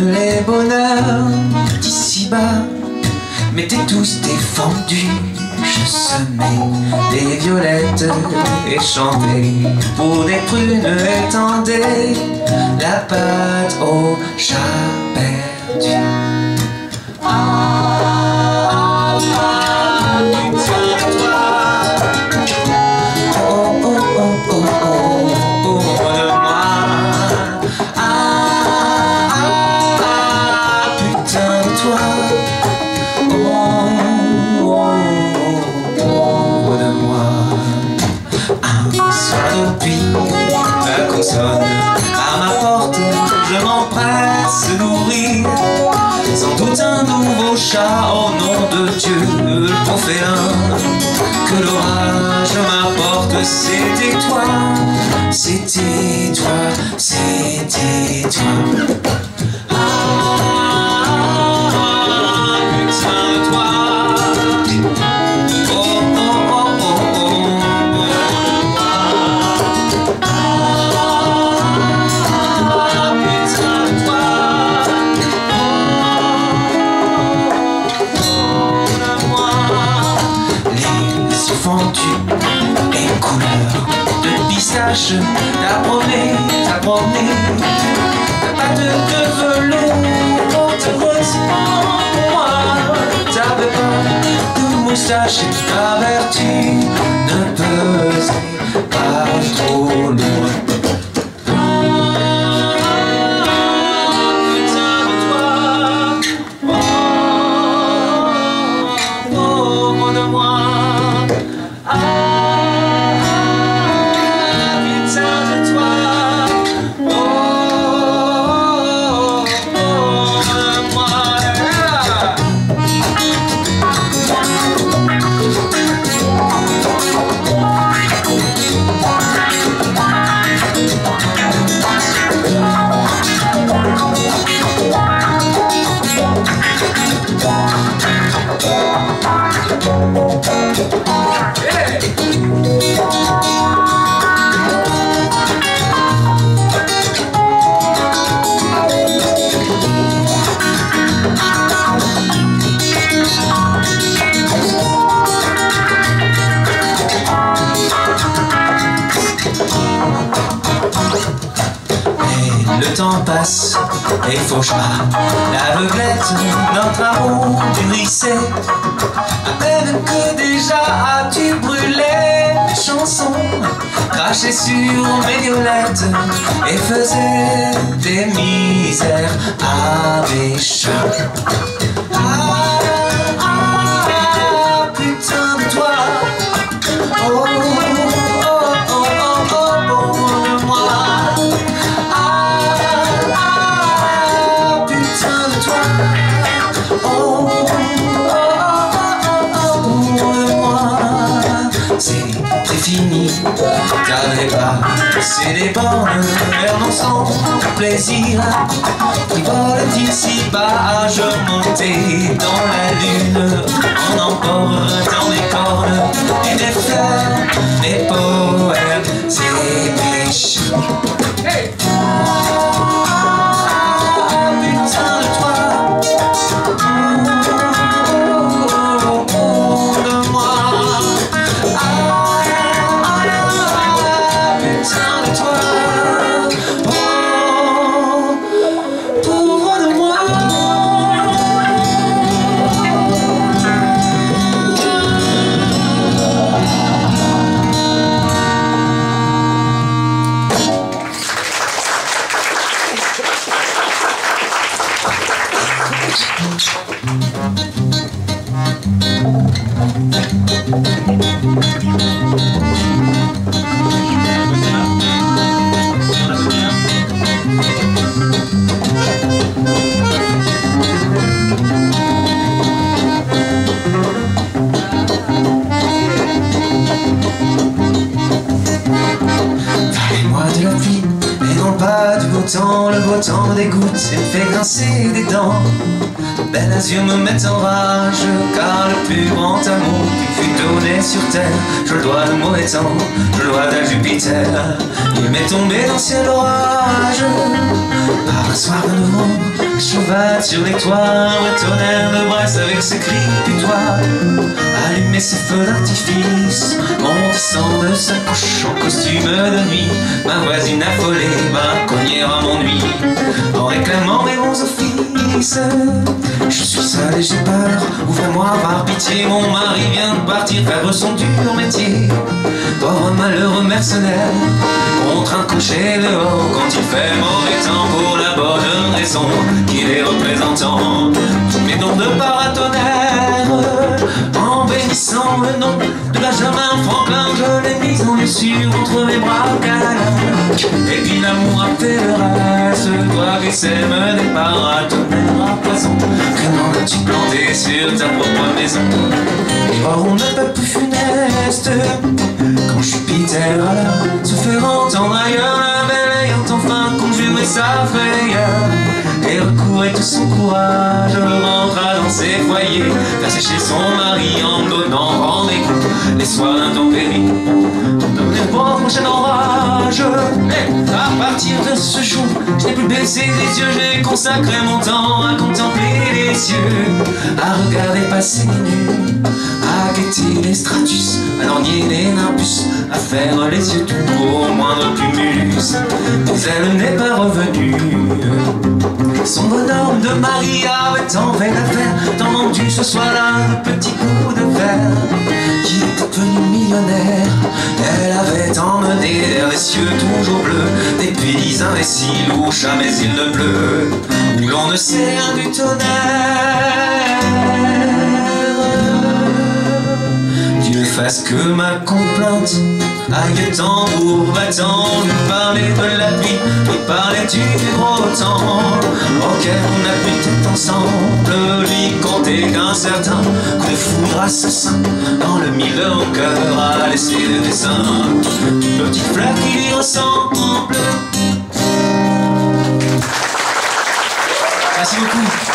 les bonheurs d'ici-bas m'étaient tous défendus. Je semais des violettes et chantais pour des prunes et tendais la patte au chat perdu. À ma porte, je m'empresse d'ouvrir. Sans doute un nouveau chat, au nom de Dieu, le profélin. Que l'orage m'apporte, c'était toi, c'était toi, c'était toi. Les couleurs de pistache, t'as promené ta patte de velours, porte heureusement pour moi. T'avais pas de moustache et ta vertu ne pesait pas trop loin. Le temps passe et fauchera l'aveuglette, notre amour mûrissait. À peine que déjà as-tu brûlé mes chansons, craché sur mes violettes et faisais des misères à mes chats. Putain de toi, oh. C'est fini, t'avais pas c'est des bornes vers mon sang, plaisir qui vole d'ici-bas, je montais dans la lune en emportant mes cornes et des fleurs, des poèmes et des chants. Hey! Le beau temps des gouttes et me fait grincer des dents. Belles yeux me mettent en rage, car le plus grand amour qui fut donné sur terre, je le dois au mauvais temps, je le dois à Jupiter. Il m'est tombé dans le ciel orage, par un soir de novembre, cheval sur les toits, un tonnerre de brasse avec ses cris putois. Allumer ses feux d'artifice, montissant de sa couche en costume de nuit. Ma voisine affolée va cogner à mon nuit en réclamant mes bons offices. Je suis seul et j'ai peur, ouvrez-moi par pitié. Mon mari vient de partir faire son dur métier. Pauvre malheureux mercenaire, contraint de coucher dehors quand il fait mauvais temps, pour la bonne raison qu'il est représentant mes dons de paratonnerre. En bénissant le nom de Benjamin Franklin, je l'ai mis en lieu entre mes bras câlins. Et puis l'amour appellera ce doigt qui sème des paratonnerres à poison. Comment as-tu planté sur ta propre maison? Or on ne peut plus funeste quand Jupiter alla se faire entendre ailleurs. La belle ayant enfin conjuré sa frayeur et recouvrait tout son courage, rentra dans ses foyers, faire sécher son mari en donnant rendez-vous les soirs d'intempéries pour donner pour un prochain orage. Mais à partir de ce jour, je n'ai plus baissé les yeux, j'ai consacré mon temps à contempler les cieux, à regarder passer les nues, à guetter les stratus, à lorgner les nimbus, à faire les yeux tout au moindre cumulus. Mais elle n'est pas revenue. Son bonhomme de mari avait tant fait d'affaires, tant vendu ce soir-là de petits coups de verre, qu'il était devenu millionnaire. Elle avait emmené vers les cieux toujours bleus des pays imbéciles où jamais il ne pleut, où l'on ne sait rien du tonnerre. Dieu fasse que ma complainte aille tambour battant, lui parler de la pluie, lui parler du gros temps auquel on a pu être ensemble, lui compter qu'un certain coup de foudre assassin dans le mille de mon cœur a laissé le dessin d'une petite fleur qui lui ressemble. Merci beaucoup.